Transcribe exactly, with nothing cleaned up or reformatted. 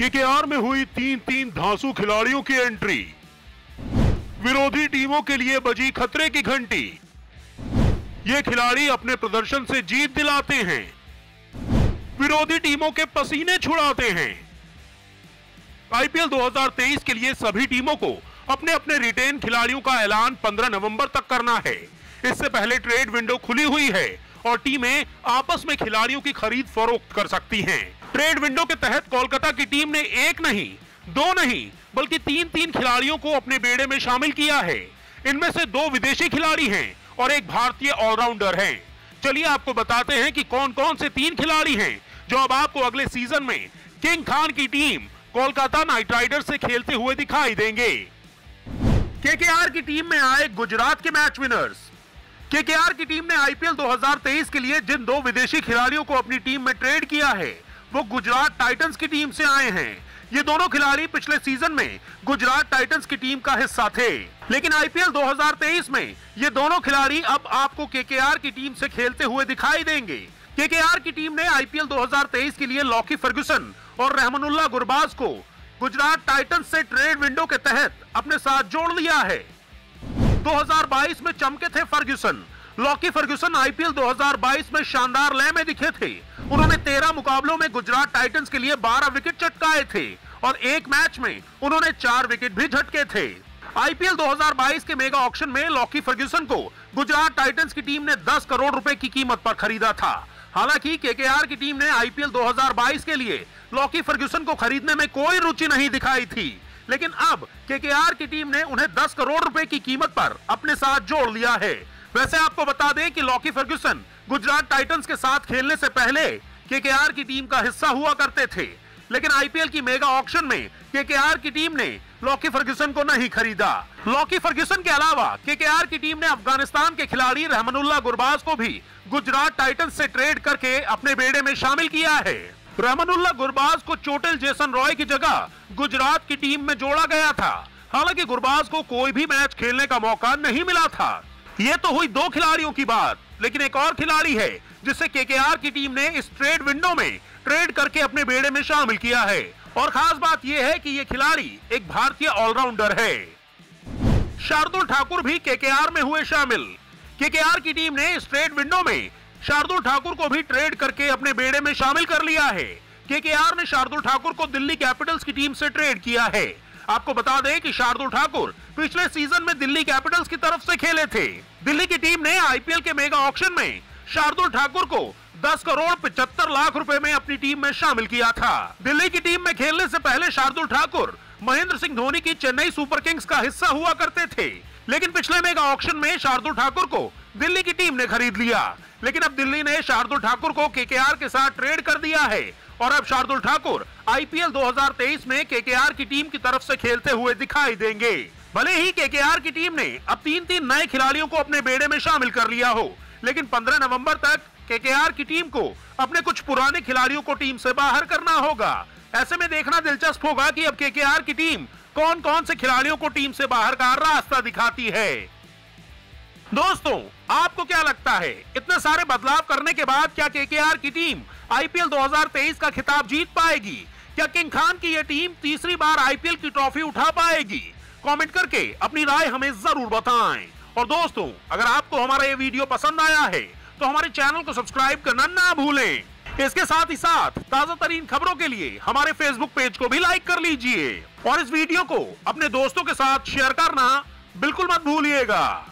KKR में हुई तीन तीन धांसू खिलाड़ियों की एंट्री। विरोधी टीमों के लिए बजी खतरे की घंटी। ये खिलाड़ी अपने प्रदर्शन से जीत दिलाते हैं, विरोधी टीमों के पसीने छुड़ाते हैं। आईपीएल दो हज़ार तेईस के लिए सभी टीमों को अपने अपने रिटेन खिलाड़ियों का ऐलान पंद्रह नवंबर तक करना है। इससे पहले ट्रेड विंडो खुली हुई है और टीमें आपस में खिलाड़ियों की खरीद फरोख्त कर सकती हैं। ट्रेड विंडो के तहत कोलकाता की टीम ने एक नहीं, दो नहीं, बल्कि तीन तीन खिलाड़ियों को अपने बेड़े में शामिल किया है। इनमें से दो विदेशी खिलाड़ी हैं और एक भारतीय ऑलराउंडर हैं। चलिए आपको बताते हैं कि कौन कौन से तीन खिलाड़ी हैं जो अब आपको अगले सीजन में किंग खान की टीम कोलकाता नाइट राइडर्स से खेलते हुए दिखाई देंगे। केकेआर की टीम में आए गुजरात के मैच विनर्स। केकेआर की टीम ने आईपीएल दो हज़ार तेईस के लिए जिन दो विदेशी खिलाड़ियों को अपनी टीम में ट्रेड किया है वो गुजरात टाइटंस की टीम से आए हैं। ये दोनों खिलाड़ी पिछले सीजन में गुजरात टाइटंस की टीम का हिस्सा थे, लेकिन आईपीएल दो हज़ार तेईस में ये दोनों खिलाड़ी अब आपको केकेआर की टीम से खेलते हुए दिखाई देंगे। केकेआर की टीम ने आईपीएल दो हज़ार तेईस के लिए लॉकी फर्ग्यूसन और रहमानुल्लाह गुरबाज को गुजरात टाइटंस से ट्रेड विंडो के तहत अपने साथ जोड़ लिया है। दो हज़ार बाईस में चमके थे फर्ग्यूसन। लॉकी फर्ग्यूसन आईपीएल दो हज़ार बाईस में शानदार लय में दिखे थे। उन्होंने तेरह मुकाबलों में गुजरात टाइटंस के लिए बारह विकेट चटकाए थे और एक मैच में उन्होंने चार विकेट भी झटके थे। आईपीएल दो हज़ार बाईस के मेगा ऑक्शन में लॉकी फर्ग्यूसन को गुजरात टाइटंस की टीम ने दस करोड़ रुपए की कीमत पर खरीदा था। हालांकि केकेआर की टीम ने आईपीएल दो हज़ार बाईस के लिए लॉकी फर्ग्यूसन को खरीदने में कोई रुचि नहीं दिखाई थी, लेकिन अब केकेआर की टीम ने उन्हें दस करोड़ रुपए की कीमत पर अपने साथ जोड़ लिया है। वैसे आपको बता दें कि लॉकी फर्ग्यूसन गुजरात टाइटंस के साथ खेलने से पहले केकेआर की टीम का हिस्सा हुआ करते थे, लेकिन आईपीएल की मेगा ऑक्शन में केकेआर की टीम ने लॉकी फर्ग्यूसन को नहीं खरीदा। लॉकी फर्ग्यूसन के अलावा केकेआर की टीम ने अफगानिस्तान के खिलाड़ी रहमानुल्लाह गुरबाज को भी गुजरात टाइटंस से ट्रेड करके अपने बेड़े में शामिल किया है। रहमानुल्लाह गुरबाज को चोटिल जेसन रॉय की जगह गुजरात की टीम में जोड़ा गया था। हालांकि गुरबाज को कोई भी मैच खेलने का मौका नहीं मिला था। ये तो हुई दो खिलाड़ियों की बात, लेकिन एक और खिलाड़ी है जिसे केकेआर की टीम ने इस ट्रेड विंडो में ट्रेड करके अपने बेड़े में शामिल किया है और खास बात यह है कि ये खिलाड़ी एक भारतीय ऑलराउंडर है। शार्दुल ठाकुर भी केकेआर में हुए शामिल। केकेआर की टीम ने इस ट्रेड विंडो में शार्दुल ठाकुर को भी ट्रेड करके अपने बेड़े में शामिल कर लिया है। केकेआर ने शार्दुल ठाकुर को दिल्ली कैपिटल्स की टीम से ट्रेड किया है। आपको बता दें कि शार्दुल ठाकुर पिछले सीजन में दिल्ली कैपिटल्स की तरफ से खेले थे। दिल्ली की टीम ने आईपीएल के मेगा ऑक्शन में शार्दुल ठाकुर को दस करोड़ पचहत्तर लाख रुपए में अपनी टीम में शामिल किया था। दिल्ली की टीम में खेलने से पहले शार्दुल ठाकुर महेंद्र सिंह धोनी की चेन्नई सुपर किंग्स का हिस्सा हुआ करते थे, लेकिन पिछले मेगा ऑक्शन में शार्दुल ठाकुर को दिल्ली की टीम ने खरीद लिया। लेकिन अब दिल्ली ने शार्दुल ठाकुर को केकेआर के साथ ट्रेड कर दिया है और अब शार्दुल ठाकुर आईपीएल दो हज़ार तेईस में केकेआर की टीम की तरफ से खेलते हुए दिखाई देंगे। भले ही केकेआर की टीम ने अब तीन तीन नए खिलाड़ियों को अपने बेड़े में शामिल कर लिया हो, लेकिन पंद्रह नवंबर तक केकेआर की टीम को अपने कुछ पुराने खिलाड़ियों को टीम से बाहर करना होगा। ऐसे में देखना दिलचस्प होगा कि अब केकेआर की टीम कौन कौन से खिलाड़ियों को टीम से बाहर का रास्ता दिखाती है। दोस्तों, आपको क्या लगता है, इतने सारे बदलाव करने के बाद क्या केकेआर की टीम आईपीएल दो हज़ार तेईस का खिताब जीत पाएगी? क्या किंग खान की यह टीम तीसरी बार आईपीएल की ट्रॉफी उठा पाएगी? कमेंट करके अपनी राय हमें जरूर बताएं। और दोस्तों, अगर आपको हमारा ये वीडियो पसंद आया है तो हमारे चैनल को सब्सक्राइब करना ना भूलें। इसके साथ ही साथ ताजा तरीन खबरों के लिए हमारे फेसबुक पेज को भी लाइक कर लीजिए और इस वीडियो को अपने दोस्तों के साथ शेयर करना बिल्कुल मत भूलिएगा।